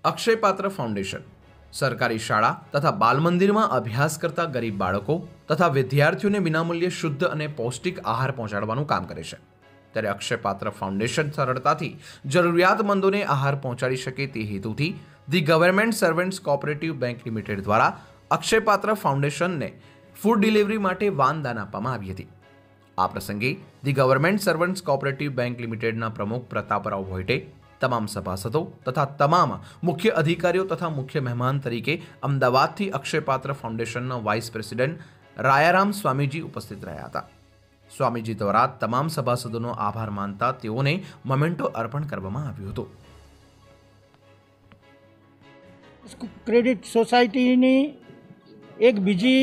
अक्षयपात्र foundation सरकारी शाळा तथा बाल मंदिर में अभ्यास करता गरीब बाळको तथा विद्यार्थीओं ने विनामूल्य शुद्ध और पौष्टिक आहार पहोंचाडवानुं काम करे छे। त्यारे अक्षयपात्र फाउंडेशन सरळताथी जरूरियातमंदोने आहार पहोंचाडी शके ते हेतुथी the government servants cooperative bank limited द्वारा अक्षयपात्र फाउंडेशन ने फूड डिलिवरी माटे वानदान आपवामां आवी हती। आ प्रसंगे the government servants cooperative bank लिमिटेडना प्रमुख प्रतापराव भोयटे तमाम सभासदों तथा तमाम मुख्य अधिकारीओ तथा मुख्य मेहमान तरीके अमदावादथी अक्षयपात्र फाउंडेशनना वाइस प्रेसिडेंट रायाराम स्वामीजी उपस्थित रह्या हता। स्वामीजी द्वारा तमाम सभासदोनो आभार मानता तेओने मोमेंटो अर्पण करवामां आव्यो हतो। क्रेडिट सोसायटीनी एक बीजी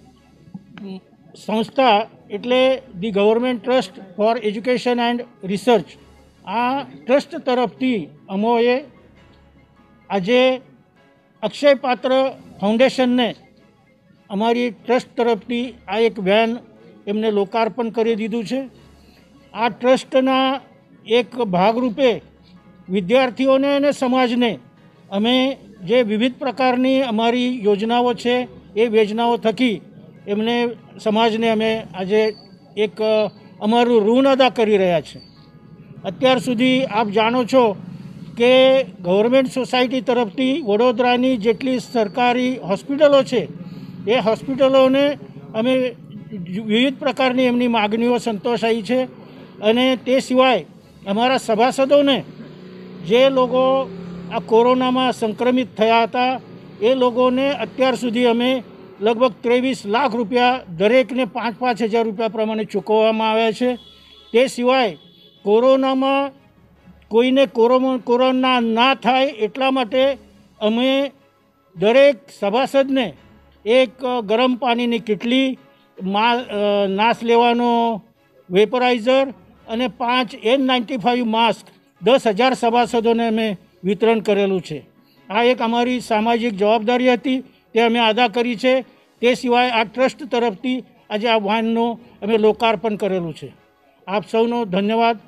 संस्था एटले the government trust for education and research आ ट्रस्ट तरफथी अमोए आजे अक्षयपात्र फाउंडेशन ने अमारी ट्रस्ट तरफथी आ एक वेन एमने लोकार्पण करी दीधुं छे। आ ट्रस्टना एक भागरूपे विद्यार्थीओने अने समाजने अमे जे विविध प्रकारनी अमारी योजनाओ छे ए योजनाओ थकी एमने समाजने अमे आजे एक अमारुं ऋण अदा करी रह्या छे। अत्यार सुधी आप जाणो छो के गवर्नमेंट सोसायटी तरफथी वडोदरानी जेटली सरकारी हॉस्पिटलों छे ए हॉस्पिटलोने अमे विविध प्रकारनी एमनी मागणीओ संतोषाई छे अने ते सिवाय अमारा सभासदोने जे लोगो आ कोरोना में संक्रमित थया हता ए लोगोने अत्यार सुधी अमे लगभग 23 लाख रुपया दरेकने 5-5 हज़ार रुपया प्रमाणे चूकववामां आव्या छे। ते सिवाय कोरोना में कोईने कोरोना ना थाय एटला माटे अमे दरेक सभासदने एक गरम पानी की किटली नाश लेवानो वेपराइजर अने 5 N95 मास्क 10,000 सभासदोने अमे वितरण करेलू छे। आ एक अमारी सामाजिक जवाबदारी हती ते अमे अदा करी छे। ते सिवाय आ ट्रस्ट तरफथी आज आ वाननो अमे लोकार्पण करेलू छे। आप सौनो धन्यवाद।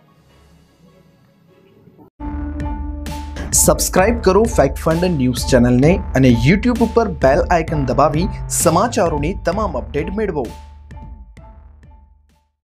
सब्सक्राइब करो फैक्ट फंड न्यूज चैनल ने अने यूट्यूब पर बेल आइकन दबावी समाचारों की तमाम अपडेट मेळवो।